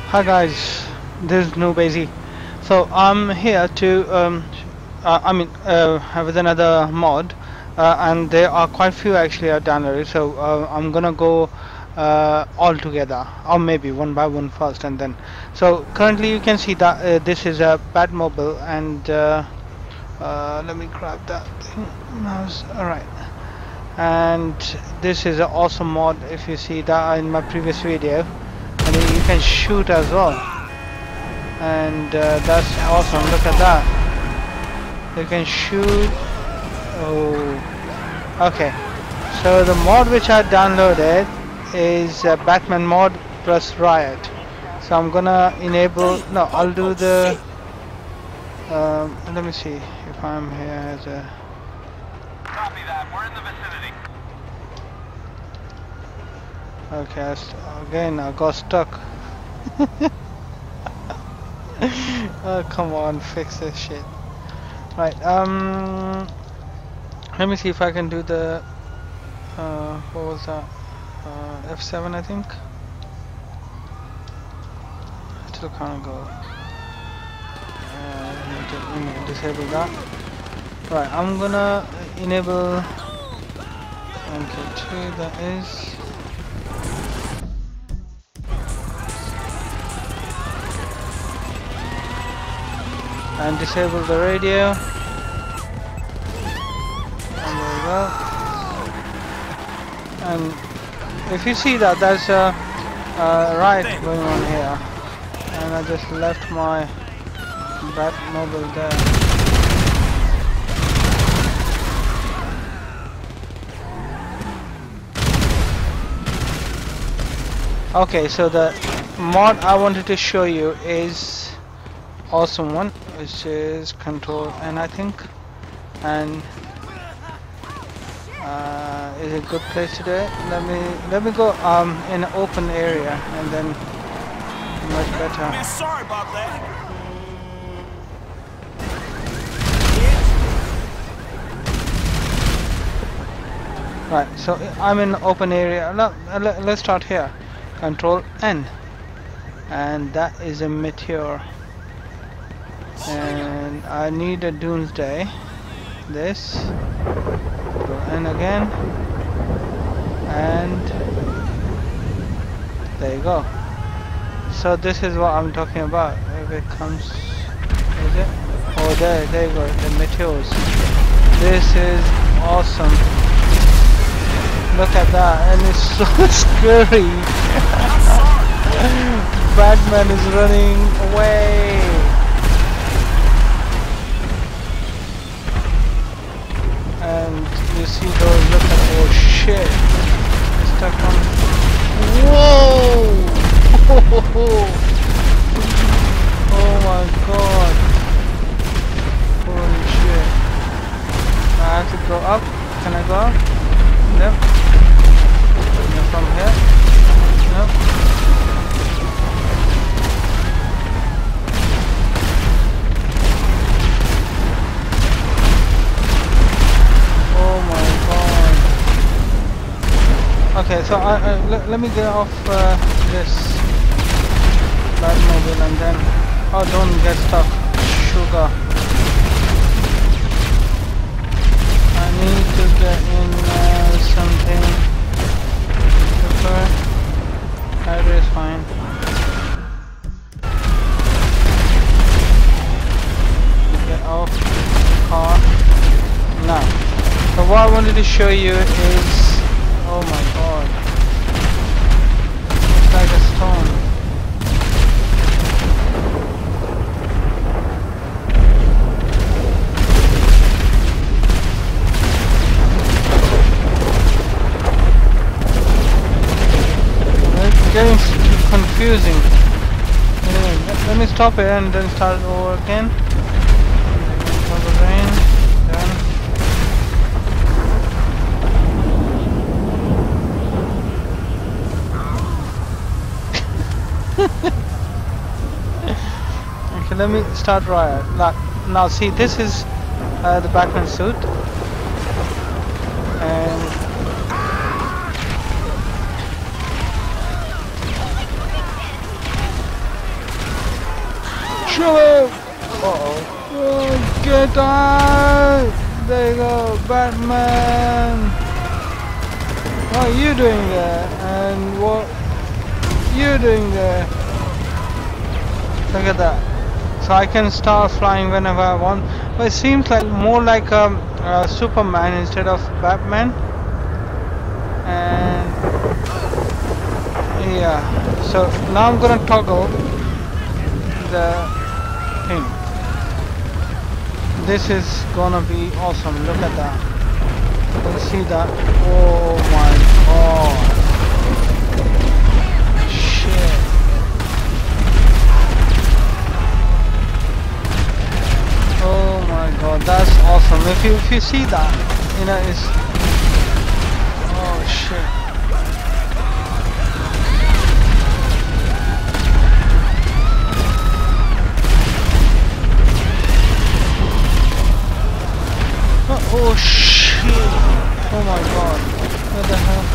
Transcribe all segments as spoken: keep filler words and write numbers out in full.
Hi guys, this is Noobazy. So I'm here to, um, uh, I mean, uh, with another mod, uh, and there are quite few actually are downloaded. So uh, I'm gonna go uh, all together, or maybe one by one first, and then. So currently you can see that uh, this is a Batmobile, and uh, uh, let me grab that thing. Mouse. All right. And this is an awesome mod. If you see that in my previous video, and you can shoot as well. And uh, that's awesome. Look at that, you can shoot. Oh, okay. So the mod which I downloaded is uh, Batman mod plus Riot. So I'm gonna enable, no, I'll do the um, let me see if I'm here as a Copy that. We're in the vicinity. okay. I st again I got stuck. Oh come on, fix this shit. Right, um let me see if I can do the uh, what was that? Uh, F seven, I think. Still can't go. Uh, I need to you know, disable that. Right, I'm gonna enable M K two. That is. And disable the radio. And there we go. And if you see that there's a, a riot going on here, and I just left my Batmobile there. Okay, so the mod I wanted to show you is awesome one, which is Control N, I think, and uh, is a good place to do it. Let me let me go um in an open area, and then much better. Man, sorry about that. Right, so I'm in open area. Let, let, let's start here. Control N, and that is a meteor, and I need a doomsday. This Control N again, and there you go. So this is what I'm talking about. If it comes, is it? Oh, there, there you go. The meteors. This is awesome. Look at that, and it's so scary. Batman is running away. And you see those, look at, oh shit. It's stuck on. Whoa! Oh my god. Holy shit. I have to go up. Can I go up? Nope. From here? No. Oh my god. Okay, so I, I, let, let me get off uh, this Batmobile and then. Oh, don't get stuck. Sugar. I need to get in uh, something. Highway is fine. Get off the car. Now, so what I wanted to show you is, oh my god, it's like a stone. Getting confusing. Anyway, let, let me stop it and then start over again. For the rain, then. Okay, let me start Riot. Now, now see, this is uh, the Batman suit, and Shoot him! Uh-oh. Oh, get out! There you go, Batman! What are you doing there? And what you doing there? Look at that. So I can start flying whenever I want. But it seems like more like um, uh, Superman instead of Batman. And yeah, so now I'm gonna toggle the thing. This is gonna be awesome. Look at that. You can see that. Oh my god. Shit. Oh my god, that's awesome. If you if you see that, you know, it's oh shit. Oh, oh shit! Oh my god! What the hell?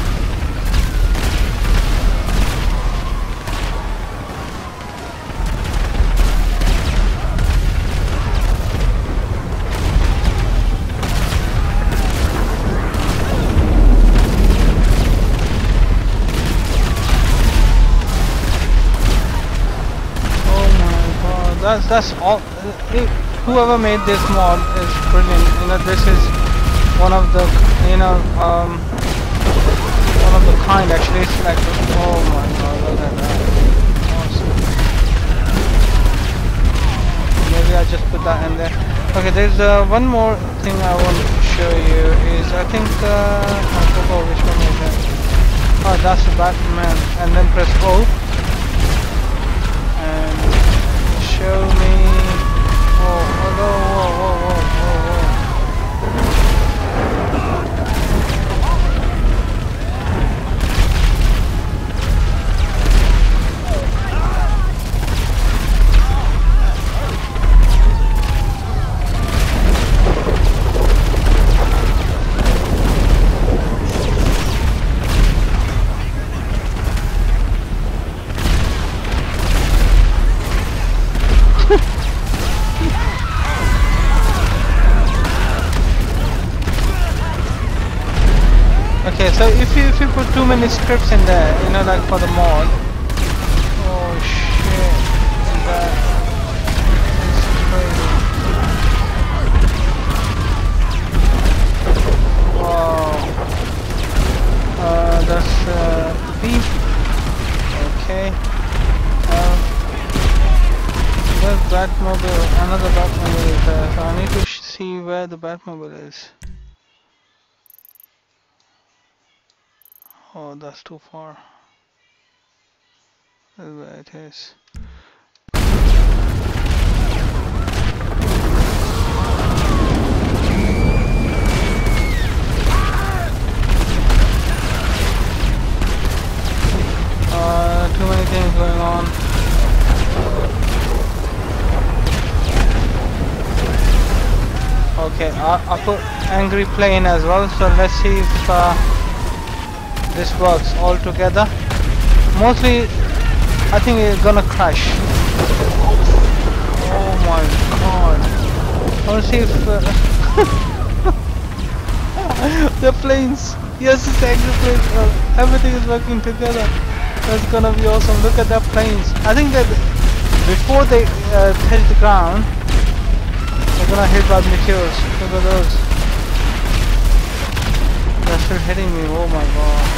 That's that's all. It, whoever made this mod is brilliant. You know, this is one of the you know um one of the kind actually. It's like oh my god, look at that. Awesome. Maybe I just put that in there. Okay, there's uh, one more thing I want to show you. Is I think uh, I forgot which one is that. Oh, that's the Batman. And then press O. And show me. Oh, hello, whoa, whoa, whoa, whoa, whoa. Okay, so if you if you put too many scripts in there, you know, like for the mod. Oh shit! That is crazy. Wow. Uh, that's uh, B. Okay. Um, there's Batmobile. Another Batmobile is there. So I need to sh see where the Batmobile is. Oh, that's too far. That's where it is. Uh, too many things going on. Okay, I, I put angry plane as well, so let's see if uh, this works all together. Mostly I think it's gonna crash. Oh my god. I wanna see if uh, the planes, yes, it's angry planes, uh, everything is working together. That's gonna be awesome. Look at that planes. I think that before they uh, touch the ground, they're gonna hit by meteors. Look at those. They're still hitting me. Oh my god.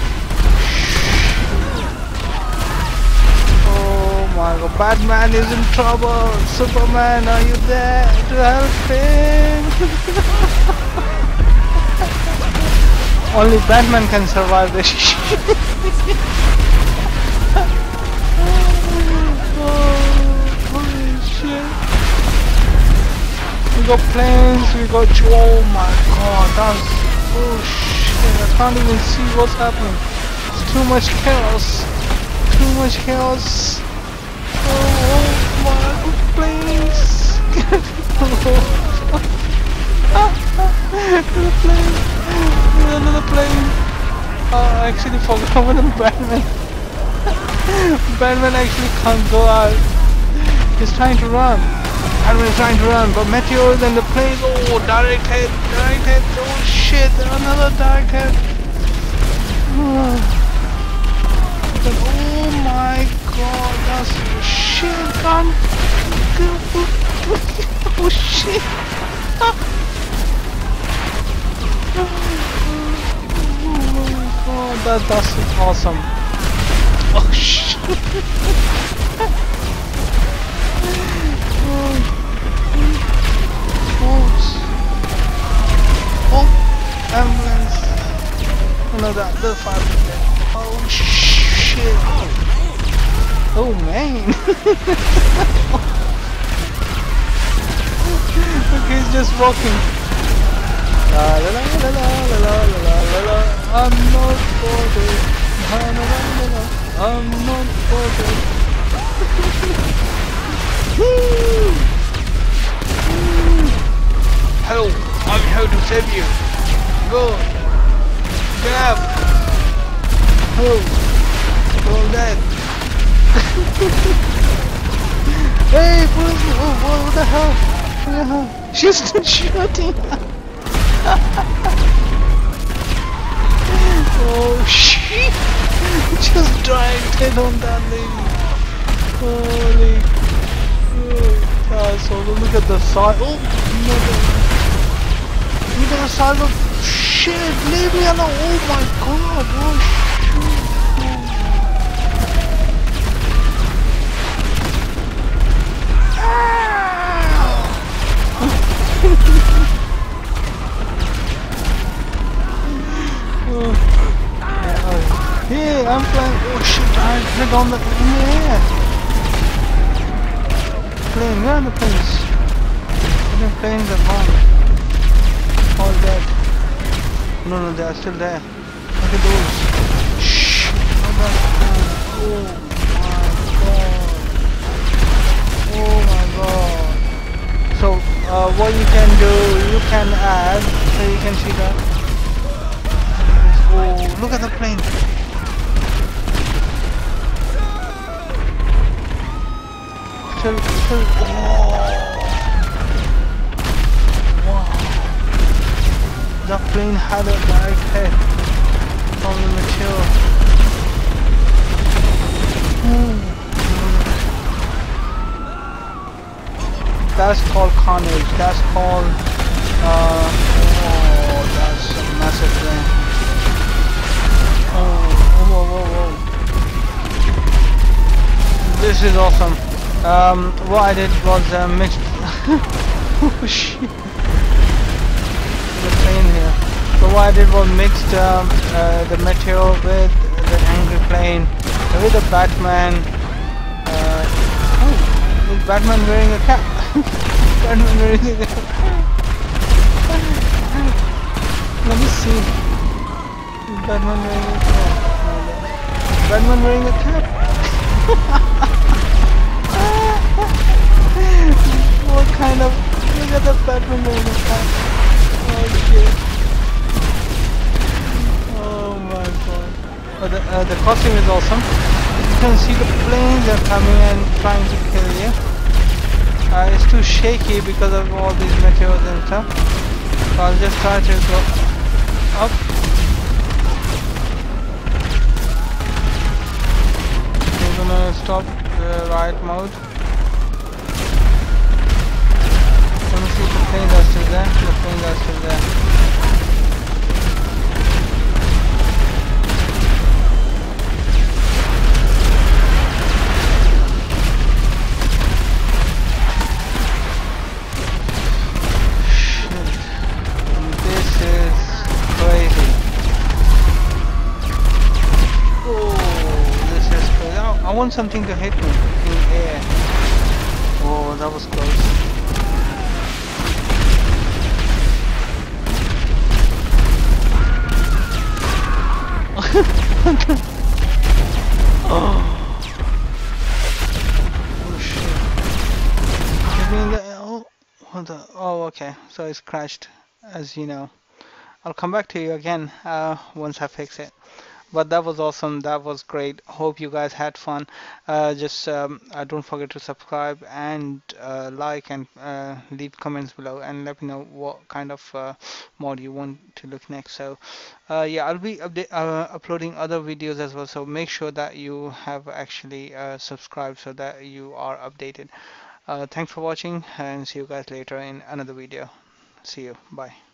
Oh my god, Batman is in trouble. Superman, are you there to help him? Only Batman can survive this shit. Oh, holy shit. We got planes, we got... Oh my god, that's... Oh shit, I can't even see what's happening. It's too much chaos. Too much chaos. Oh my god, planes. To the plane. Another plane. Oh, I actually forgot about Batman. Batman actually can't go out. He's trying to run. Admin is trying to run, but meteors and the planes. Oh, direct hit, direct hit. Oh shit, another direct hit. Oh, oh my god, that's shit, gun. Oh shit. Oh, that, that's awesome. Oh shit. Oh, oh, ambulance. Oh no, that the fire brigade. Oh shit. Oh man. Okay, he's just walking. La la la la la la la la la. I'm not bothered. La la la la la. I'm not bothered. Hello, I'm here to save you. Go. Get up. Hello. You're all dead. Hey, police! Oh, what the hell? What the hell? She's still shooting. Oh shit! Just dragged it on that lady. Holy. Oh, asshole. Look at the size. Oh, mother. Look at the size of shit. Leave me alone. Oh my god. Oh shit. Oh. Hey, I'm flying. Oh shit, I hit on the in the air. Plane, where are the planes? The planes are gone. All dead. No, no, they are still there. Look at those. Shh. Oh my god. Oh my god. So, uh, what you can do, you can add, so you can see that. Oh, look at the plane. Still, still, oh. Wow. The plane had a direct hit from the material. Hmm. That's called carnage. That's called, uh, oh, that's a massive plane. Oh, whoa, whoa, whoa. This is awesome. Um, what I did was uh, mixed. Oh shit! The plane here. So what I did was mixed um, uh, the material with the angry plane, with the Batman. Uh, oh, is Batman wearing a cap? Batman wearing a cap. Let me see. Is Batman wearing a cap? Batman wearing a cap? What kind of... Look at the Batman wearing a cap. Oh shit. Oh my god. Oh, the, uh, the costume is awesome. You can see the planes are coming and trying to kill you. Uh, it's too shaky because of all these materials and stuff. So I'll just try to go up. We're gonna stop the ride mode. Let me see if the planes are still there. The planes are still there. Shit. This is crazy. Oh, this is crazy. I, I want something to hit me in air. Oh, that was close. Oh. Oh shit. Get me in the, oh, what the, oh okay, so it's crashed, as you know. I'll come back to you again uh, once I fix it. But that was awesome. That was great. Hope you guys had fun. Uh, just um, uh, don't forget to subscribe and uh, like and uh, leave comments below and let me know what kind of uh, mod you want to look next. So uh, yeah, I'll be update, uh, uploading other videos as well. So make sure that you have actually uh, subscribed so that you are updated. Uh, thanks for watching and see you guys later in another video. See you. Bye.